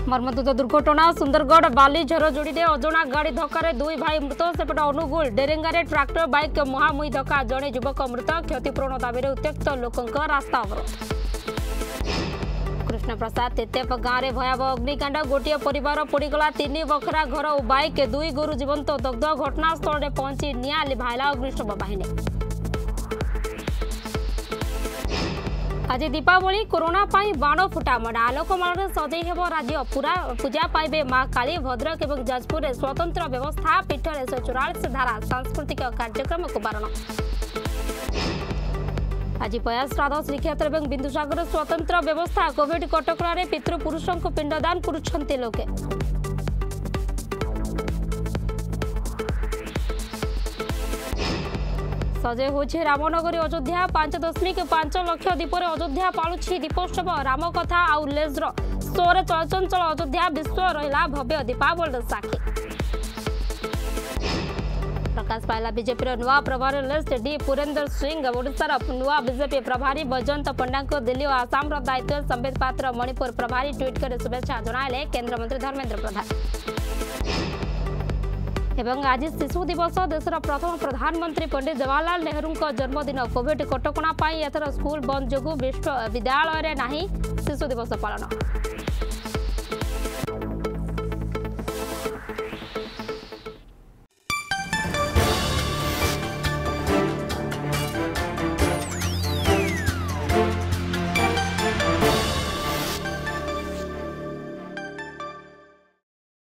मर्मन्तुद दुर्घटना सुंदरगढ़ बालीझर जोड़ी अजणा गाड़ी धक्का दुई भाई मृत सेपटे अनुगुल डेरेंगारे ट्राक्टर बाइक मुहांमुही धक्का जड़े युवक मृत क्षतिपूरण दाबी उत्त्यक्त लोकंक रास्ता अवरोध। कृष्ण प्रसाद तेतेप गाँव में भयावह अग्निकांड गोटे परिवार पोड़गला 3 बखरा घर और बाइक 2 गोरु जीवंत दग्ध घटनास्थल में पहुंची निआं लिभाइला अग्निशम बाहिनी। आज दीपावली कोरोना पाई बाण फुटामड़ा आलोकमाल सजई हेब राज्य पूरा पूजा पाइबे मां काली भद्रक और जाजपुर में स्वतंत्र व्यवस्था पीठ 144 धारा सांस्कृतिक कार्यक्रम को बारण। आज पया श्राद्ध श्रीक्षेत्र और बिंदुसागर स्वतंत्र व्यवस्था कोविड कटकड़ा पितृपुरुषों को पिंडदान करुछंती लोके। सजे होछि रामनगरी अयोध्या 5.5 लाख दीपर अयोध्या पालुछि दीपोत्सव राम कथा आउ लेजर सोरे चलचंचल अयोध्या विश्व रहिला भव्य दीपावली साक्षी। प्रकाश पाइला बीजेपी नुआ प्रभारी लिस्ट डी पुरेंद्र सिंह ओडिशार नुआ बीजेपी प्रभारी बैजयंत पंडा को दिल्ली और आसाम दायित्व संबित पात्र मणिपुर प्रभारी ट्वीट कर शुभेच्छा जनाइले केंद्र मंत्री धर्मेंद्र प्रधान। एवं आज शिशु दिवस देशर प्रथम प्रधानमंत्री पंडित जवाहरलाल नेहरू जन्मदिन कोविड कटकणा एथर स्कूल बंद जो विश्वविद्यालय नहीं शिशु दिवस पालन।